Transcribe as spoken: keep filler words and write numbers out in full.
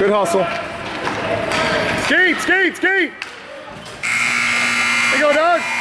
Good hustle. Skate, skate, skate. There you go, dog.